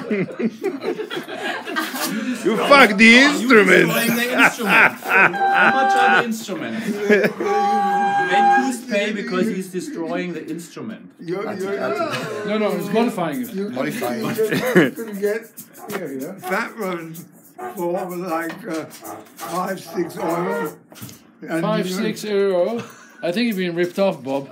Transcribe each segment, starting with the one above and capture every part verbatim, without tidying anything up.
You fuck the instrument. The instrument. How much are the instruments? Make who's pay because he's destroying the instrument. You're, you're, No, no, it's modifying it. you, Modifying you, it. you can get that one for like uh, five, six euro. And Five, you- six euro. I think you're being ripped off, Bob.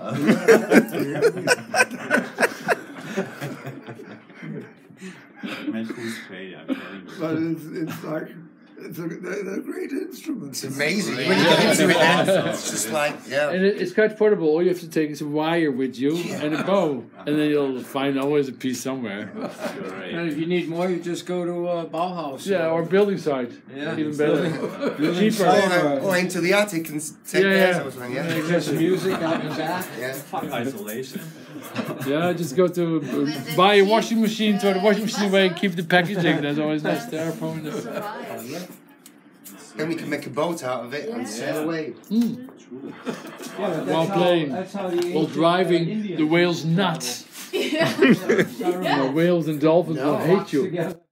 Make who's pay, I'm telling you. But it's, it's like, it's a, they're, they're great instruments. It's amazing. When you get into it now, it's just like, yeah. And it, it's quite portable. All you have to take is a wire with you and a bow, and then you'll find always a piece somewhere. And if you need more, you just go to uh, Bauhaus. Yeah, or building site. Yeah. Even better. Cheaper. Or, or into the attic and take Yeah, theirs yeah. or something, yeah. There's music out the back. Yeah. Fuck isolation. Yeah, just go to uh, buy a washing machine, throw the washing machine away, and keep the packaging. There's always nice styrofoam. Then we can make a boat out of it and sail away. Mm. Yeah, While playing, while driving the whales nuts. The whales and dolphins will hate you.